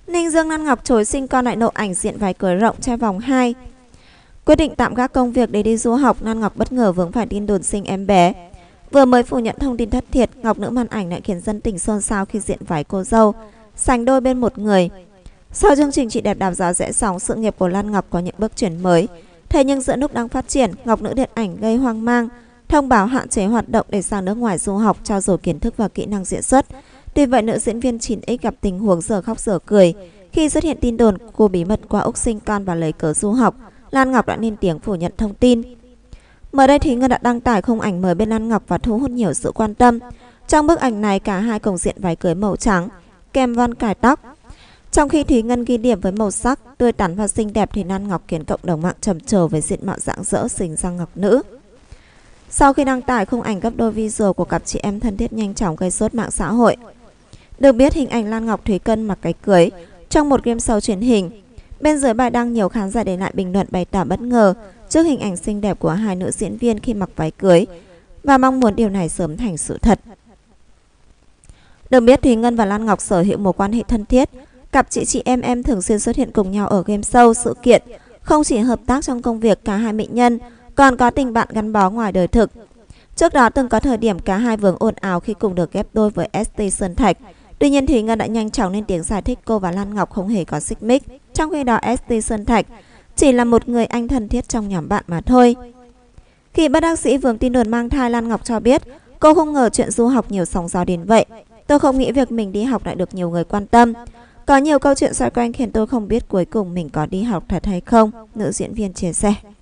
Ninh Dương Lan Ngọc chối sinh con lại nộp ảnh diện váy cưới rộng che vòng 2. Quyết định tạm gác công việc để đi du học, Lan Ngọc bất ngờ vướng phải tin đồn sinh em bé. Vừa mới phủ nhận thông tin thất thiệt, ngọc nữ màn ảnh lại khiến dân tình xôn xao khi diện váy cô dâu, sánh đôi bên một người. Sau chương trình Chị Đẹp Đạp Gió rẽ sóng, sự nghiệp của Lan Ngọc có những bước chuyển mới. Thế nhưng giữa lúc đang phát triển, ngọc nữ điện ảnh gây hoang mang, thông báo hạn chế hoạt động để sang nước ngoài du học, trao dồi kiến thức và kỹ năng diễn xuất. Tuy vậy, nữ diễn viên 9X gặp tình huống giờ khóc giờ cười khi xuất hiện tin đồn cô bí mật qua Úc sinh con và lấy cớ du học. Lan Ngọc đã lên tiếng phủ nhận thông tin. Mới đây Thúy Ngân đã đăng tải khung ảnh mới bên Lan Ngọc và thu hút nhiều sự quan tâm. Trong bức ảnh này, cả hai cùng diện váy cưới màu trắng kèm von cài tóc. Trong khi Thúy Ngân ghi điểm với màu sắc tươi tắn và xinh đẹp, thì Lan Ngọc khiến cộng đồng mạng trầm trồ với diện mạo rạng rỡ xinh răng ngọc nữ. Sau khi đăng tải khung ảnh gấp đôi visual của cặp chị em thân thiết nhanh chóng gây sốt mạng xã hội. Được biết, hình ảnh Lan Ngọc Thúy Ngân mặc váy cưới trong một game show truyền hình. Bên dưới bài đăng, nhiều khán giả để lại bình luận bày tỏ bất ngờ trước hình ảnh xinh đẹp của hai nữ diễn viên khi mặc váy cưới và mong muốn điều này sớm thành sự thật. Được biết, Thúy Ngân và Lan Ngọc sở hữu mối quan hệ thân thiết. Cặp chị em thường xuyên xuất hiện cùng nhau ở game show, sự kiện. Không chỉ hợp tác trong công việc, cả hai mỹ nhân còn có tình bạn gắn bó ngoài đời thực. Trước đó từng có thời điểm cả hai vướng ồn ào khi cùng được ghép đôi với ST Sơn Thạch. Tuy nhiên, Thúy Ngân đã nhanh chóng lên tiếng giải thích cô và Lan Ngọc không hề có xích mích. Trong khi đó, ST Sơn Thạch chỉ là một người anh thân thiết trong nhóm bạn mà thôi. Khi bất đắc dĩ vướng tin đồn mang thai, Lan Ngọc cho biết cô không ngờ chuyện du học nhiều sóng gió đến vậy. Tôi không nghĩ việc mình đi học lại được nhiều người quan tâm. Có nhiều câu chuyện xoay quanh khiến tôi không biết cuối cùng mình có đi học thật hay không, nữ diễn viên chia sẻ.